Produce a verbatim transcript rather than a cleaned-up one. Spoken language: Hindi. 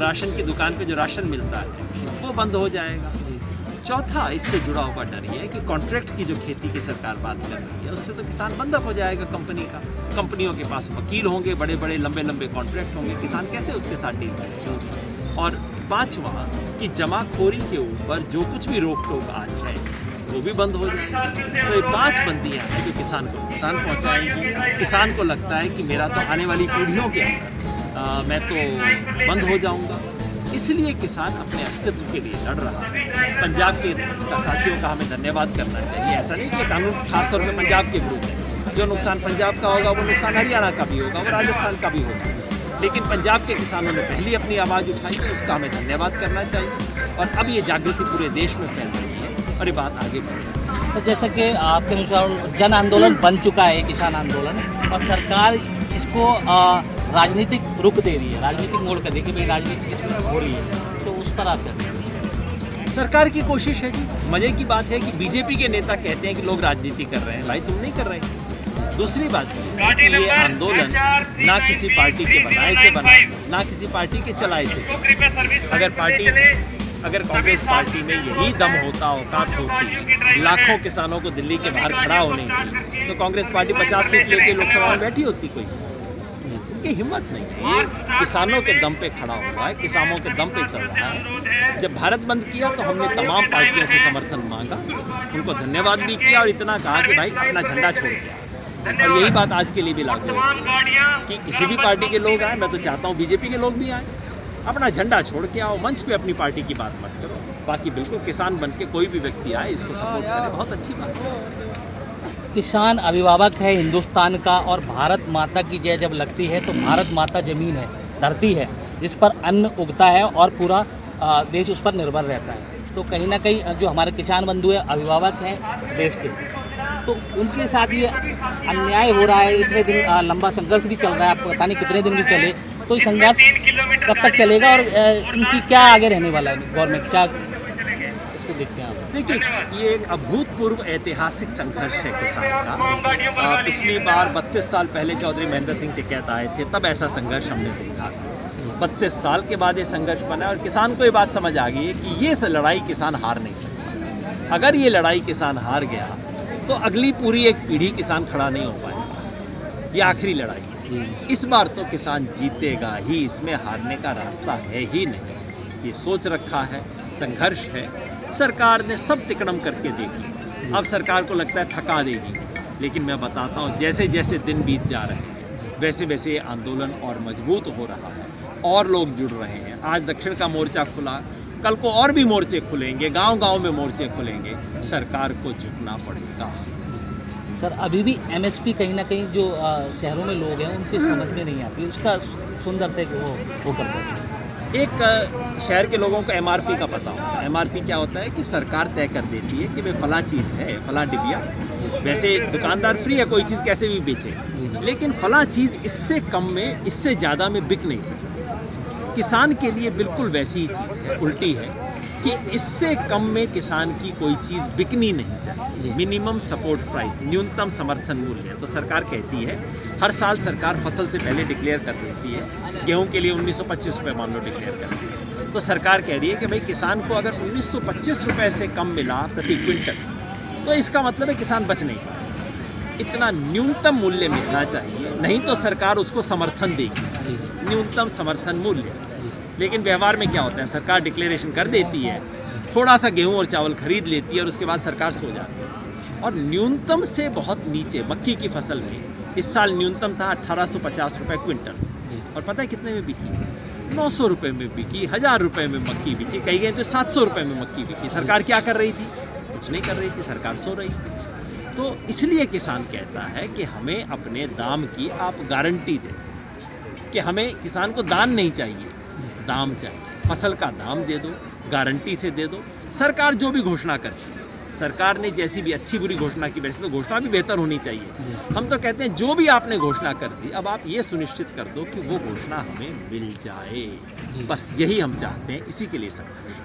राशन की दुकान पे जो राशन मिलता है वो बंद हो जाएगा। चौथा इससे जुड़ा हुआ डर ये है कि कॉन्ट्रैक्ट की जो खेती की सरकार बात कर रही है उससे तो किसान बंधक हो जाएगा कंपनी का। कंपनियों के पास वकील होंगे, बड़े बड़े लंबे लंबे कॉन्ट्रैक्ट होंगे, किसान कैसे उसके साथ डील करेगा। और पांचवा कि जमाखोरी के ऊपर जो कुछ भी रोक टोक आज है वो भी बंद हो जाएगी। तो ये पांच बंदियां हैं जो किसान को नुकसान पहुंचाएंगी। किसान को लगता है कि मेरा तो आने वाली पीढ़ियों के अंदर मैं तो बंद हो जाऊंगा, इसलिए किसान अपने अस्तित्व के लिए लड़ रहा है। पंजाब के साथियों का हमें धन्यवाद करना चाहिए। ऐसा नहीं कि कानून खासतौर पर पंजाब के विरुद्ध है। जो नुकसान पंजाब का होगा वो नुकसान हरियाणा का भी होगा, वो राजस्थान का भी होगा, लेकिन पंजाब के किसानों ने पहली अपनी आवाज़ उठाई है, उसका हमें धन्यवाद करना चाहिए। और अब ये जागृति पूरे देश में फैल रही है और ये बात आगे बढ़ रही है। तो जैसा कि आपके अनुसार जन आंदोलन बन चुका है किसान आंदोलन, और सरकार इसको राजनीतिक रुख दे रही है, राजनीतिक मोड़ कर रही है कि भाई राजनीति इसमें हो रही है, तो उस पर आप क्या करेंगे? सरकार की कोशिश है जी। मजे की बात है कि बीजेपी के नेता कहते हैं कि लोग राजनीति कर रहे हैं। भाई तुम नहीं कर रहे। दूसरी बात है कि ये आंदोलन ना किसी पार्टी के बनाए से बना, ना किसी पार्टी के चलाए से। अगर पार्टी अगर कांग्रेस पार्टी में यही दम होता, औकात होती लाखों किसानों को दिल्ली के बाहर खड़ा होने की, तो कांग्रेस पार्टी पचास सीट लेके लोकसभा में बैठी होती। कोई उनकी हिम्मत नहीं है। ये किसानों के दम पे खड़ा हुआ है, किसानों के दम पे चल रहा है। जब भारत बंद किया तो हमने तमाम पार्टियों से समर्थन मांगा, उनको धन्यवाद भी किया और इतना कहा कि भाई अपना झंडा छोड़ दिया। और यही बात आज के लिए भी लागू है कि किसी भी पार्टी के लोग आए, मैं तो चाहता हूँ बीजेपी के लोग भी आए, अपना झंडा छोड़ के आओ, मंच पे अपनी पार्टी की बात मत करो। बाकी बिल्कुल किसान बन के कोई भी व्यक्ति आए, इसको सपोर्ट करे, बहुत अच्छी बात है। किसान अभिभावक है हिंदुस्तान का, और भारत माता की जय जब लगती है तो भारत माता जमीन है, धरती है, जिस पर अन्न उगता है और पूरा देश उस पर निर्भर रहता है। तो कहीं ना कहीं जो हमारे किसान बंधु है, अभिभावक हैं देश के, तो उनके साथ ये अन्याय हो रहा है। इतने दिन लंबा संघर्ष भी चल रहा है, पता नहीं कितने दिन भी चले, तो ये संघर्ष कब तक चलेगा और इनकी क्या आगे रहने वाला है? गवर्नमेंट क्या इसको देखते हैं आप? देखिए, ये एक अभूतपूर्व ऐतिहासिक संघर्ष है किसान का। पिछली बार बत्तीस साल पहले चौधरी महेंद्र सिंह टिकैत आए थे, तब ऐसा संघर्ष हमने देखा। बत्तीस साल के बाद ये संघर्ष बना और किसान को ये बात समझ आ गई है कि ये लड़ाई किसान हार नहीं सकता। अगर ये लड़ाई किसान हार गया तो अगली पूरी एक पीढ़ी किसान खड़ा नहीं हो पाएगा। ये आखिरी लड़ाई है। इस बार तो किसान जीतेगा ही, इसमें हारने का रास्ता है ही नहीं। ये सोच रखा है, संघर्ष है। सरकार ने सब तिकड़म करके देखी, अब सरकार को लगता है थका देगी, लेकिन मैं बताता हूँ जैसे जैसे दिन बीत जा रहे हैं वैसे वैसे ये आंदोलन और मजबूत हो रहा है और लोग जुड़ रहे हैं। आज दक्षिण का मोर्चा खुला, कल को और भी मोर्चे खुलेंगे, गांव-गांव में मोर्चे खुलेंगे। सरकार को झुकना पड़ेगा। सर, अभी भी एमएसपी कहीं ना कहीं जो शहरों में लोग हैं उनकी समझ में नहीं आती, उसका सुंदर से वो वो करते हैं। एक शहर के लोगों को एमआरपी का पता होता है। एमआरपी क्या होता है कि सरकार तय कर देती है कि भाई फला चीज़ है, फला डिबिया। वैसे दुकानदार फ्री है, कोई चीज़ कैसे भी बेचे, लेकिन फला चीज़ इससे कम में, इससे ज़्यादा में बिक नहीं सकती। किसान के लिए बिल्कुल वैसी ही चीज़ है, उल्टी है कि इससे कम में किसान की कोई चीज़ बिकनी नहीं चाहिए। मिनिमम सपोर्ट प्राइस, न्यूनतम समर्थन मूल्य। तो सरकार कहती है, हर साल सरकार फसल से पहले डिक्लेयर कर देती है। गेहूं के लिए उन्नीस सौ पच्चीस रुपये मान लो डिक्लेयर करती है, तो सरकार कह रही है कि भाई किसान को अगर उन्नीस सौ पच्चीस रुपये से कम मिला प्रति क्विंटल, तो इसका मतलब है किसान बच नहीं पाए। इतना न्यूनतम मूल्य मिलना चाहिए, नहीं तो सरकार उसको समर्थन देगी, न्यूनतम समर्थन मूल्य। लेकिन व्यवहार में क्या होता है, सरकार डिक्लेरेशन कर देती है, थोड़ा सा गेहूं और चावल खरीद लेती है और उसके बाद सरकार सो जाती है। और न्यूनतम से बहुत नीचे मक्की की फसल में इस साल न्यूनतम था अट्ठारह सौ पचास रुपये क्विंटल, और पता है कितने में बिकी? नौ सौ रुपये में बिकी, हज़ार रुपये में मक्की बिकी, कहीं गए तो सात सौ रुपये में मक्की बिकी। सरकार क्या कर रही थी? कुछ नहीं कर रही थी, सरकार सो रही थी। तो इसलिए किसान कहता है कि हमें अपने दाम की आप गारंटी दें, कि हमें किसान को दान नहीं चाहिए, दाम चाहिए। फसल का दाम दे दो, गारंटी से दे दो। सरकार जो भी घोषणा करती है, सरकार ने जैसी भी अच्छी बुरी घोषणा की, वैसे तो घोषणा भी बेहतर होनी चाहिए। हम तो कहते हैं जो भी आपने घोषणा कर दी, अब आप ये सुनिश्चित कर दो कि वो घोषणा हमें मिल जाए। बस यही हम चाहते हैं, इसी के लिए सरकार